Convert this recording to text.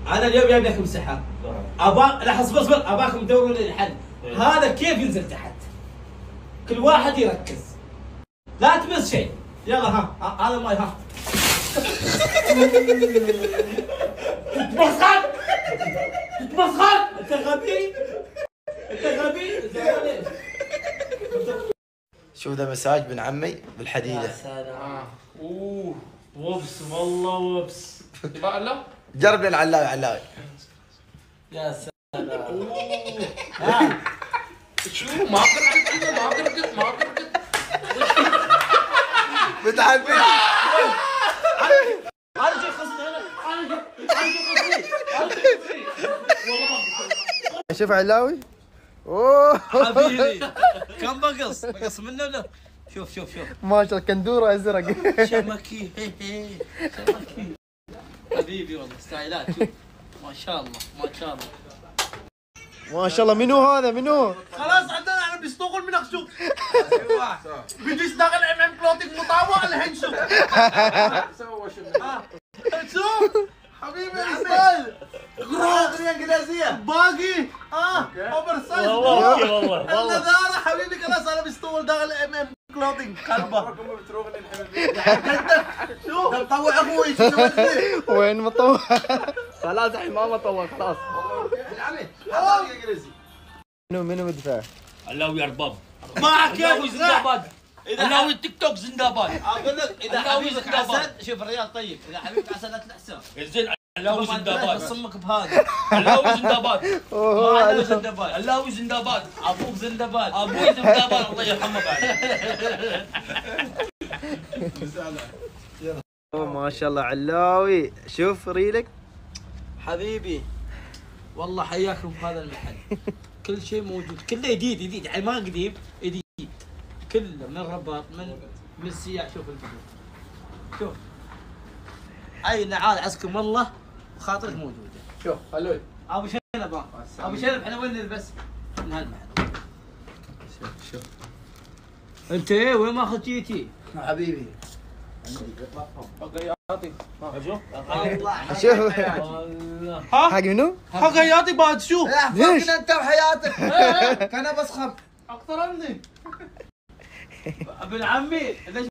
انا اليوم جايب لكم سحر. لحظه اصبر، اباكم تدورون لي الحل. هذا كيف ينزل تحت؟ كل واحد يركز، لا تمس شيء. يلا ها هذا الماي ها. تتمسخر انت غبي، شوف ذا مساج بن عمي بالحديده. يا سلام. اوه وبس والله وبس. يبقى لا جرب لنا علاوي. يا سلام. اوه شو ما قرقت بتعبي انا جاي خصني انا شوف علاوي. اوه حبيبي كم بقص منه ولا؟ شوف ما شاء الله كندوره ازرق. شمكي حبيبي والله ستايلات. شوف ما شاء الله ما شاء الله. منو هذا منو؟ خلاص عندنا احنا بيشتغل من اخشوف. بده يشتغل كلوتينج مطاوع الحين شوف. شوف حبيبي اسماعيل اغنيه انجليزيه باقي اوفر سايز والله النظاره حبيبي. خلاص انا بيشتغل داخل كلوتينج كلبه. شوف مطوع اخوي وين مطوع؟ خلاص الحين ما مطوع خلاص. منو مدفع؟ علاوي ارباب معك يا علاوي زنداباد. علاوي تيك توك زنداباد. اقول لك اذا علاوي حبيبك زنداباد. عسل شوف الريال طيب، اذا حبيبك عسل لا تنحسه. زين علاوي زنداباد. صمك بهذا علاوي زنداباد. اوه علاوي زندباد. علاوي زنداباد. ابوك زندباد. ابوي زنداباد الله يرحمه بعد. ما شاء الله علاوي. شوف ريلك حبيبي والله حياكم في هذا المحل. كل شيء موجود، كله جديد يعني ما قديم، جديد كله من الرباط من السياح. شوف الفيديو، شوف اي نعال عزكم الله وخاطرك موجوده. شوف خلوي ابو شنب احنا وين نلبس؟ من هالمحل. شوف انت وين ماخذ جيتي؟ حبيبي شوف حق منو؟ حقياتي بعد شوف. ليش؟ انت وحياتك كان بسخم اكثر مني ابن عمي